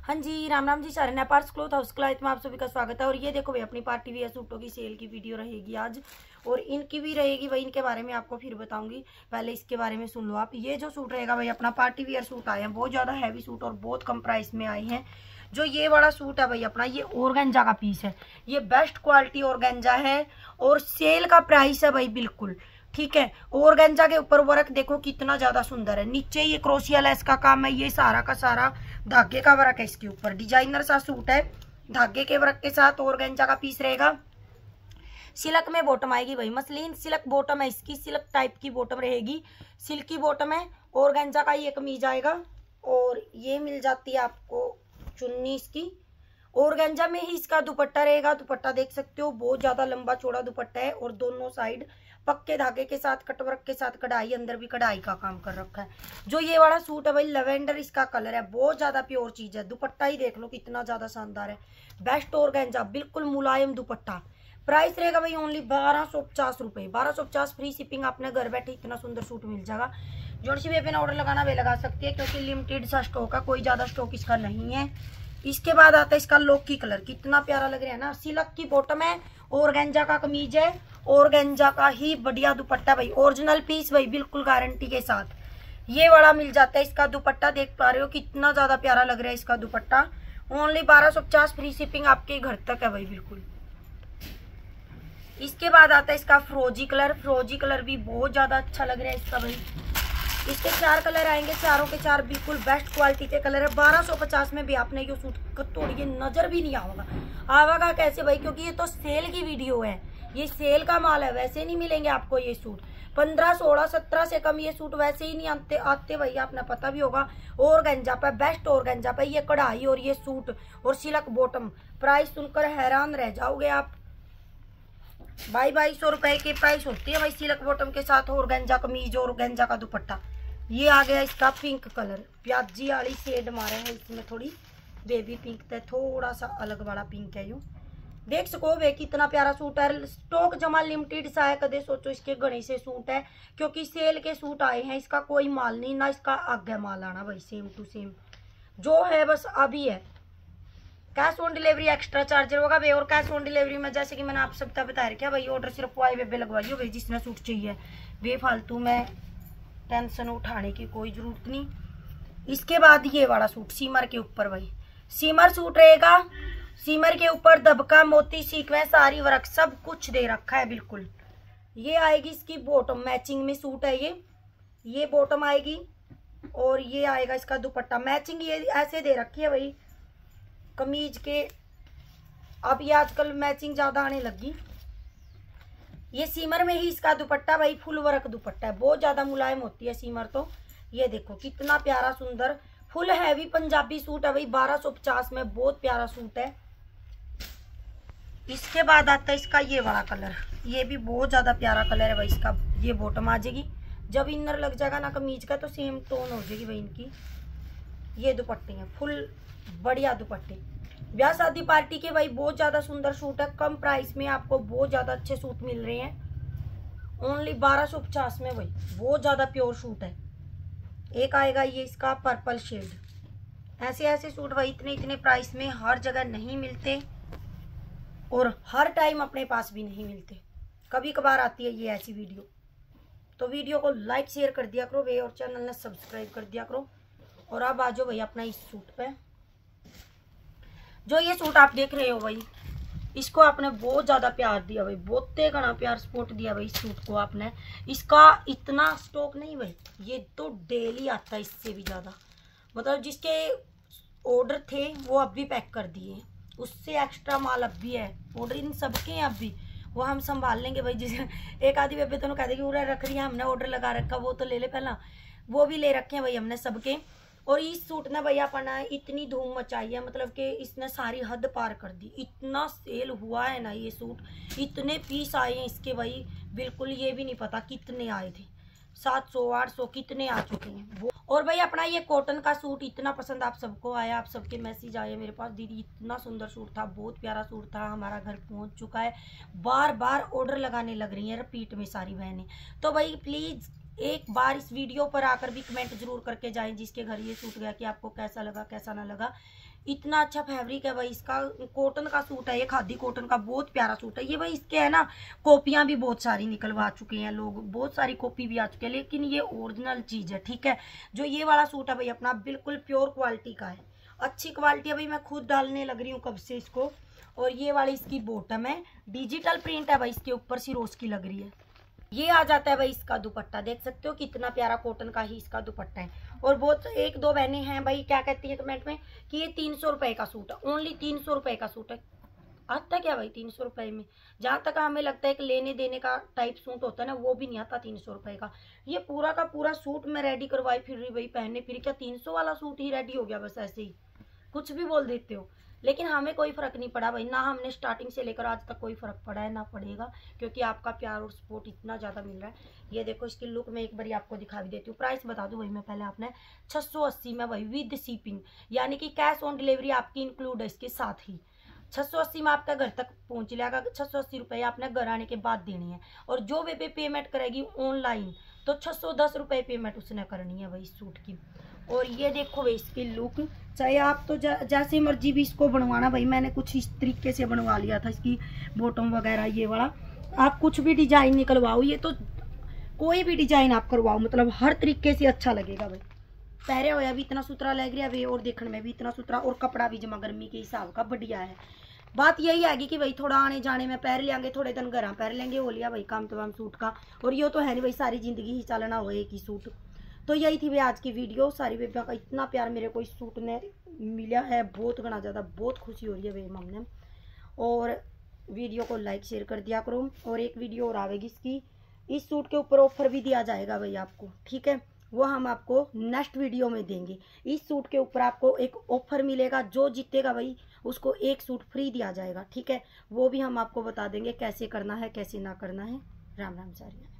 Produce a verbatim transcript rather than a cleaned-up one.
हाँ जी, राम राम जी। सारे नेपार्स cloth house client में आप सभी का स्वागत है। और ये देखो भाई अपनी पार्टी वियर सूटों की सेल की वीडियो रहेगी आज, और इनकी भी रहेगी भाई। इनके बारे में आपको फिर बताऊंगी, पहले इसके बारे में सुन लो आप। ये जो सूट रहेगा भाई अपना पार्टी वियर सूट आए हैं, बहुत ज़्यादा हैवी सूट और बहुत कम प्राइस में आए हैं। जो ये वाला सूट है भाई अपना, ये ऑर्गेन्जा का पीस है, ये बेस्ट क्वालिटी ऑर्गेन्जा है और सेल का प्राइस है भाई बिल्कुल ठीक है। ऑर्गेन्जा के ऊपर वर्क देखो कितना ज्यादा सुंदर है। नीचे ये क्रोशिया लेस का काम है, ये सारा का सारा धागे का वर्क है। इसके ऊपर डिजाइनर सा सूट है, धागे के वर्क के साथ ऑर्गेन्जा का पीस रहेगा। सिल्क में बॉटम आएगी भाई, मसलिन सिल्क बॉटम है इसकी, सिल्क टाइप की बॉटम रहेगी, सिल्की बॉटम है। ऑर्गेन्जा का ये कमीज आएगा और ये मिल जाती है आपको चुन्नी इसकी। ऑर्गेन्जा में ही इसका दुपट्टा रहेगा। दुपट्टा देख सकते हो, बहुत ज्यादा लंबा चौड़ा दुपट्टा है और दोनों साइड पक्के धागे के साथ कटवर्क के साथ कढ़ाई, अंदर भी कढ़ाई का काम कर रखा है। जो ये वाला सूट है भाई लेवेंडर इसका कलर है, बहुत ज्यादा प्योर चीज है। दुपट्टा ही देख लो कितना ज्यादा शानदार है, बेस्ट ऑर्गेन्जा, बिल्कुल मुलायम दुपट्टा। प्राइस रहेगा भाई ओनली बारह सौ पचास रुपए, बारह सौ पचास फ्री शिपिंग। आपने घर बैठे इतना सुंदर सूट मिल जाएगा। जो सी वे पे ऑर्डर लगाना वे लगा सकती है, क्योंकि लिमिटेड सा स्टॉक है, कोई ज्यादा स्टॉक इसका नहीं है। इसके बाद आता है इसका लौकी कलर, कितना प्यारा लग रहा है ना। सिल्क की बॉटम है, ऑर्गेन्जा का कमीज है, ऑर्गेन्जा का ही बढ़िया दुपट्टा भाई, ओरिजिनल पीस भाई, बिल्कुल गारंटी के साथ। ये वाला मिल जाता है। इसका दुपट्टा देख पा रहे हो कितना ज्यादा प्यारा लग रहा है इसका दुपट्टा। ओनली बारह सौ पचास फ्री शिपिंग आपके घर तक है भाई बिल्कुल। इसके बाद आता है इसका फ्रोजी कलर। फ्रोजी कलर भी बहुत ज्यादा अच्छा लग रहा है इसका भाई। इसके चार कलर आएंगे, चारों के चार बिल्कुल बेस्ट क्वालिटी के कलर है। बारह सौ पचास में भी आपने ये सूट तोड़िए नजर भी नहीं आएगा। आवेगा कैसे भाई, क्योंकि ये तो सेल की वीडियो है, ये सेल का माल है, वैसे नहीं मिलेंगे आपको ये सूट। पंद्रह सोलह सत्रह से कम ये सूट वैसे ही नहीं आते आते भाई, आपने पता भी होगा। ऑर्गेन्जा पे, बेस्ट ऑर्गेन्जा पे ये कढ़ाई और ये सूट और सिल्क बॉटम। प्राइस सुनकर हैरान रह जाओगे आप। बाई बाई सौ रुपए की प्राइस होती है भाई सिल्क बॉटम के साथ ऑर्गेन्जा कमीज और ऑर्गेन्जा का दुपट्टा। ये आ गया इसका पिंक कलर, प्याजी वाली शेड मारे है इसमें, थोड़ी बेबी पिंक है, थोड़ा सा अलग वाला पिंक है। यूं देख सको वे कितना प्यारा सूट है। स्टॉक जमा लिमिटेड सा है, कदे सोचो इसके गणे से सूट है, क्योंकि सेल के सूट आए हैं। इसका कोई माल नहीं, ना इसका आगे माल आना भाई, सेम टू सेम जो है बस अभी है। Cash on delivery extra charger होगा भाई। और कैश ऑन डिलीवरी में जैसे कि मैंने आप सबका बता रखा भाई, ऑर्डर सिर्फ वाई वे लगवाइयो भाई, जिसने सूट चाहिए। बेफालतू में टेंशन उठाने की कोई जरूरत नहीं। इसके बाद ये वाला सूट सीमर के ऊपर भाई, सीमर सूट रहेगा। सीमर के ऊपर दबका, मोती, सीक्वेंस, सारी वर्क सब कुछ दे रखा है बिल्कुल। ये आएगी इसकी बॉटम, मैचिंग में सूट है ये ये बॉटम आएगी और ये आएगा इसका दुपट्टा मैचिंग। ये ऐसे दे रखी है भाई कमीज के। अब ये आजकल मैचिंग ज्यादा आने लगी। ये सीमर में ही इसका दुपट्टा भाई, फुल वर्क दुपट्टा है, बहुत ज्यादा मुलायम होती है सीमर तो। ये देखो कितना प्यारा सुंदर फुल हैवी पंजाबी सूट है भाई, बारह सौ पचास में बहुत प्यारा सूट है। इसके बाद आता है इसका ये वाला कलर, ये भी बहुत ज्यादा प्यारा कलर है भाई इसका। ये बॉटम आ जाएगी, जब इनर लग जाएगा ना कमीज का तो सेम टोन हो जाएगी भाई इनकी। ये दुपट्टे हैं फुल बढ़िया दुपट्टे, ब्याह शादी पार्टी के भाई बहुत ज्यादा सुंदर सूट है। कम प्राइस में आपको बहुत ज्यादा अच्छे सूट मिल रहे हैं ओनली बारह सौ पचास में भाई, बहुत ज्यादा प्योर सूट है। एक आएगा ये इसका पर्पल शेड। ऐसे ऐसे सूट भाई इतने इतने प्राइस में हर जगह नहीं मिलते और हर टाइम अपने पास भी नहीं मिलते, कभी कभार आती है ये ऐसी वीडियो। तो वीडियो को लाइक शेयर कर दिया करो भाई और चैनल ने सब्सक्राइब कर दिया करो। और अब आ जाओ भाई अपना इस सूट पे। जो ये सूट आप देख रहे हो भाई, इसको आपने बहुत ज्यादा प्यार दिया भाई, बहुत घना प्यार सपोर्ट दिया भाई इस सूट को आपने। इसका इतना स्टॉक नहीं भाई, ये तो डेली आता है, इससे भी ज्यादा। मतलब जिसके ऑर्डर थे वो अब भी पैक कर दिए, उससे एक्स्ट्रा माल अब भी है। ऑर्डर इन सबके हैं अब भी, वो हम संभाल लेंगे भाई। जिसे एक आधी बेबे तो कह देगी उरा रख रही है, हमने ऑर्डर लगा रखा, वो तो ले ले पहला, वो भी ले रखे हैं भाई हमने सबके। और इस सूट ने भैया अपना इतनी धूम मचाई है, मतलब कि इसने सारी हद पार कर दी। इतना सेल हुआ है ना ये सूट, इतने पीस आए हैं इसके भाई, बिल्कुल ये भी नहीं पता कितने आए थे, सात सौ आठ सौ कितने आ चुके हैं वो। और भाई अपना ये कॉटन का सूट इतना पसंद आप सबको आया, आप सबके मैसेज आए मेरे पास, दीदी इतना सुंदर सूट था, बहुत प्यारा सूट था, हमारा घर पहुंच चुका है। बार बार ऑर्डर लगाने लग रही है रिपीट में सारी बहनें। तो भाई प्लीज एक बार इस वीडियो पर आकर भी कमेंट जरूर करके जाएं जिसके घर ये सूट गया कि आपको कैसा लगा कैसा ना लगा। इतना अच्छा फैब्रिक है भाई इसका, कॉटन का सूट है ये, खादी कॉटन का बहुत प्यारा सूट है ये भाई। इसके है ना कॉपियां भी बहुत सारी निकलवा चुके हैं लोग, बहुत सारी कॉपी भी आ चुकी है, लेकिन ये ओरिजिनल चीज है, ठीक है। जो ये वाला सूट है भाई अपना बिल्कुल प्योर क्वालिटी का है, अच्छी क्वालिटी है भाई। मैं खुद डालने लग रही हूँ कब से इसको। और ये वाली इसकी बॉटम है, डिजिटल प्रिंट है भाई, इसके ऊपर सिरोज की लग रही है। ये आ जाता है भाई इसका दुपट्टा, देख सकते हो कितना प्यारा कॉटन का ही इसका दुपट्टा है। और बहुत एक दो बहनें हैं भाई क्या कहती है कमेंट में कि ये तीन सौ रुपए का सूट है, ओनली तीन सौ रुपए का सूट है। आता क्या भाई तीन सौ रुपए में, जहाँ तक हमें लगता है कि लेने देने का टाइप सूट होता है ना, वो भी नहीं आता तीन सौ रुपए का। ये पूरा का पूरा सूट मैं रेडी करवाई फिर रही भाई, पहने फिर क्या तीन सौ वाला सूट ही रेडी हो गया, बस ऐसे ही कुछ भी बोल देते हो। लेकिन हमें कोई फर्क नहीं पड़ा भाई, ना हमने स्टार्टिंग से लेकर आज तक कोई फर्क पड़ा है ना पड़ेगा, क्योंकि आपका प्यार और सपोर्ट इतना ज़्यादा मिल रहा है। ये देखो इसकी लुक मैं एक बार आपको दिखा भी देती हूँ। प्राइस बता दूँ भाई मैं पहले, आपने छः सौ अस्सी में भाई विद शिपिंग, यानी कि कैश ऑन डिलीवरी आपकी इंक्लूड है इसके साथ ही। छः सौ अस्सी में आपका घर तक पहुँच जाएगा, छः सौ अस्सी रुपये आपने घर आने के बाद देनी है। और जो वे पेमेंट करेगी ऑनलाइन तो छः सौ दस रुपये पेमेंट उसने करनी है भाई इस सूट की। और ये देखो भाई इसकी लुक, चाहे आप तो जैसे मर्जी भी इसको बनवाना भाई, मैंने कुछ इस तरीके से बनवा लिया था इसकी बॉटम वगैरह ये वाला। आप कुछ भी डिजाइन निकलवाओ, ये तो कोई भी डिजाइन आप करवाओ, मतलब हर तरीके से अच्छा लगेगा भाई। पहरे होया भी इतना सुथरा लग रहा है और देखने में भी इतना सुथरा, और कपड़ा भी जमा गर्मी के हिसाब का बढ़िया है। बात यही आएगी कि भाई थोड़ा आने जाने में पहन लेंगे, थोड़े दिन घर पहन लेंगे, हो लिया भाई काम तमाम सूट का। और ये तो है नहीं भाई सारी जिंदगी ही चलना हो एक ही सूट। तो यही थी भाई आज की वीडियो। सारी बेबिया का इतना प्यार मेरे को इस सूट ने मिला है, बहुत घना ज़्यादा, बहुत खुशी हो रही है भाई मम्मी। और वीडियो को लाइक शेयर कर दिया करो। और एक वीडियो और आवेगी इसकी, इस सूट के ऊपर ऑफर भी दिया जाएगा भाई आपको, ठीक है, वो हम आपको नेक्स्ट वीडियो में देंगे। इस सूट के ऊपर आपको एक ऑफर मिलेगा, जो जीतेगा भाई उसको एक सूट फ्री दिया जाएगा, ठीक है। वो भी हम आपको बता देंगे कैसे करना है कैसे ना करना है। राम राम सारिया।